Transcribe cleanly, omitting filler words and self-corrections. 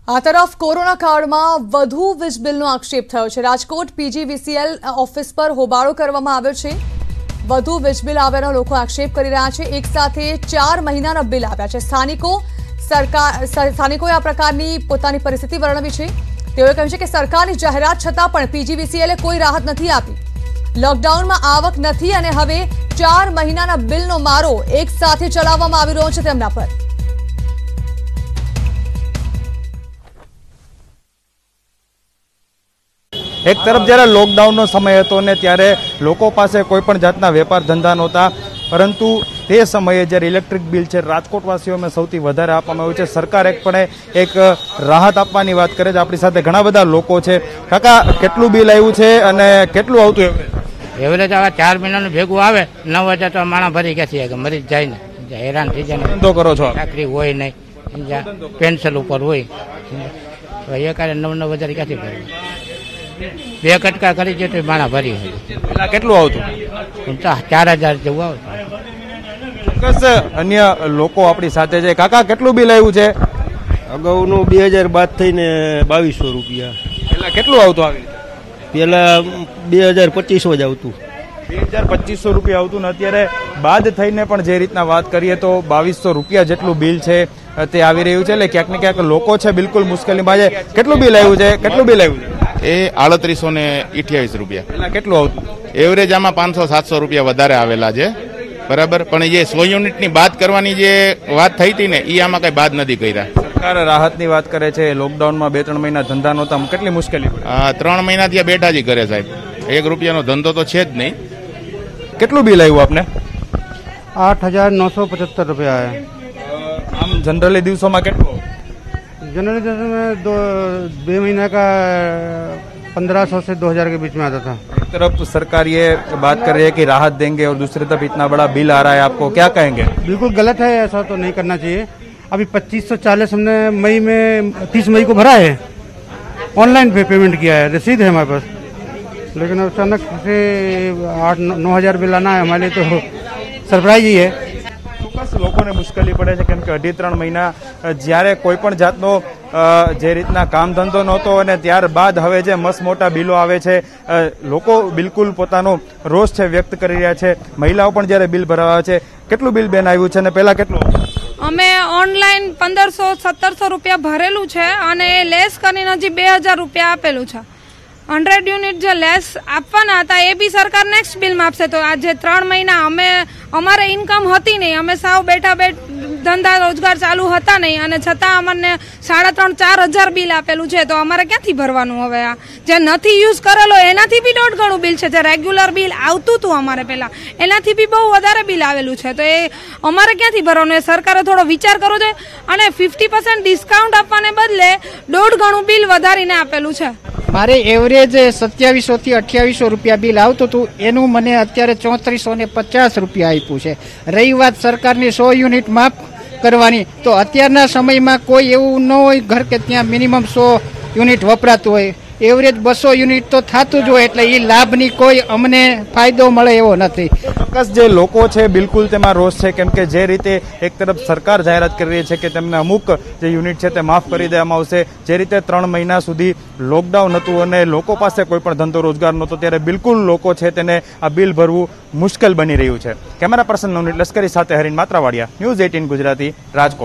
આ તરફ કોરોના કાળમાં વધુ વીજ બિલનો આક્ષેપ થયો છે। રાજકોટ પીજીવીસીએલ ઓફિસ પર હોબાળો કરવામાં આવ્યો છે। વધુ વીજ બિલ આવ્યાનો લોકો આક્ષેપ કરી રહ્યા છે। એક સાથે 4 મહિનાના બિલ આવ્યા છે। સ્થાનિકોએ આ પ્રકારની પોતાની પરિસ્થિતિ વર્ણવી છે। તેઓએ કહ્યું છે કે સરકારની જાહેરાત છતાં પણ પીજીવીસીએલે કોઈ રાહત નથી આપી। લોકડાઉનમાં આવક નથી અને હવે 4 મહિનાના બિલનો મારો એક સાથે ચલાવવામાં આવી રહ્યો છે તેમના પર। एक तरफ जरा लॉकडाउन समय હતો ને ત્યારે લોકો પાસે કોઈ પણ જાતના વેપાર ધંધા નહોતા, પરંતુ તે સમયે જ્યારે ઇલેક્ટ્રિક બિલ છે રાજકોટવાસીઓને સૌથી વધારે આપવામાં આવ્યું છે। સરકાર એક રાહત આપવાની વાત કરે છે। આપણી સાથે ઘણા બધા લોકો છે। કાકા, કેટલું બિલ આવ્યું છે અને કેટલું આવતું એવરેજ? હવે 4 મહિનાનું ભેગું આવે 9000 તો માણા ભરી ક્યાંથી આવે? મરી જાય ને, હેરાન થઈ જાય। ધંધો કરો છો? ચાકરી હોય નહીં, પેન્શન ઉપર હોય તો એ કારણે 9-9000 ક્યાંથી ભરવું? 2 કટકા કરી છે તો માણા ભરી હોય। પેલા કેટલું આવતું? 4000 જેવું આવતું। ચોક્કસ અન્ય લોકો આપણી સાથે છે। કાકા, કેટલું બિલ આવ્યું છે? અગાઉનું 2000 બાદ થઈને 2200 રૂપિયા। પેલા કેટલું આવતું? આવી પેલા 2250 જ આવતું। 2250 રૂપિયા આવતું ને અત્યારે બાદ થઈને પણ જે રીતના વાત કરીએ તો 2200 રૂપિયા જેટલું બિલ છે તે આવી રહ્યું છે। એટલે ક્યાંક ને ક્યાંક લોકો છે બિલકુલ મુશ્કેલીમાં છે। કેટલું બિલ આવ્યું છે? કેટલું બિલ આવ્યું છે? એ 3828 રૂપિયા। પેલા કેટલું આવતું? એવરેજ આમાં 500-700 રૂપિયા વધારે આવેલા છે, બરાબર। પણ જે 100 યુનિટની બાદ કરવાની જે વાત થઈ હતી ને એ આમાં કઈ બાદ નથી કર્યા। સરકાર રાહતની વાત કરે છે। લોકડાઉનમાં 2-3 મહિના ધંધા નહોતા, કેટલી મુશ્કેલી પડી? 3 મહિનાથી બેઠા જ કરે સાહેબ। 1 રૂપિયાનો ધંધો તો છે જ નહીં। કેટલું બિલ આવ્યું આપને? 8975 रुपया है। આમ जनरली દિવસોમાં કેટલું? जनरली में 2 महीने का 1500 से 2000 के बीच में आता था। एक तरफ तो सरकार ये बात कर रही है कि राहत देंगे और दूसरी तरफ इतना बड़ा बिल आ रहा है, आपको क्या कहेंगे? बिल्कुल गलत है, ऐसा तो नहीं करना चाहिए। अभी 2540 हमने मई में 30 मई को भरा है, ऑनलाइन पेमेंट किया है, रसीद है हमारे पास। लेकिन अचानक से 8-9 बिल आना है हमारे लिए तो सरप्राइज ही है। ચોક્કસ લોકોને મુશ્કેલી પડે છે, કેમ કે 2.5-3 મહિના જ્યારે કોઈ પણ જાતનો જે રીતના કામ ધંધો નહોતો અને ત્યારબાદ હવે જે મસ્ત મોટા બિલો આવે છે, લોકો બિલકુલ પોતાનો રોષ છે વ્યક્ત કરી રહ્યા છે। મહિલાઓ પણ જ્યારે બિલ ભરાવા છે। કેટલું બિલ બેન આવ્યું છે અને પહેલા કેટલું? અમે ઓનલાઈન 1500-1700 રૂપિયા ભરેલું છે અને લેસ કરીને હજી 2000 રૂપિયા આપેલું છે। 100 યુનિટ જે લેસ આપવાના હતા એ બી સરકાર નેક્સ્ટ બિલમાં આપશે। તો આ જે 3 મહિના અમારે ઇન્કમ હતી નહીં, અમે સાવ બેઠા ધંધા રોજગાર ચાલુ હતા નહીં અને છતાં અમને 3500-4000 બિલ આપેલું છે। તો અમારે ક્યાંથી ભરવાનું? હવે આ જે નથી યુઝ કરેલો એનાથી બી 1.5 ગણું બિલ છે। જે રેગ્યુલર બિલ આવતું હતું અમારે પહેલા એનાથી બી બહુ વધારે બિલ આવેલું છે। તો એ અમારે ક્યાંથી ભરવાનું? એ સરકારે થોડો વિચાર કરવો જોઈએ અને 50% ડિસ્કાઉન્ટ આપવાને બદલે 1.5 ગણું બિલ વધારીને આપેલું છે। મારે એવરેજ 2700 થી 2800 રૂપિયા બિલ આવતું હતું, એનું મને અત્યારે 3450 રૂપિયા આપ્યું છે। રહી વાત સરકારની 100 યુનિટ માફ કરવાની, તો અત્યારના સમયમાં કોઈ એવું ન હોય ઘર કે ત્યાં મિનિમમ 100 યુનિટ વપરાતું હોય। એવરેજ 200 યુનિટ તો થતું જ હોય, એટલે એ લાભની કોઈ અમને ફાયદો મળે એવો નથી। ચોક્કસ જે લોકો છે બિલકુલ તેમાં રોષ છે, કેમ કે જે રીતે એક તરફ સરકાર જાહેરાત કરી રહી છે કે તેમને અમુક જે યુનિટ છે તે માફ કરી દેવામાં આવશે। જે રીતે 3 મહિના સુધી લોકડાઉન હતું અને લોકો પાસે કોઈ પણ ધંધો રોજગાર નહોતો, ત્યારે બિલકુલ લોકો છે તેને આ બિલ ભરવું મુશ્કેલ બની રહ્યું છે। કેમેરા પર્સન નવનીત લશ્કરી સાથે હરીન માત્રાવાડિયા, ન્યૂઝ 18 ગુજરાતી, રાજકોટ।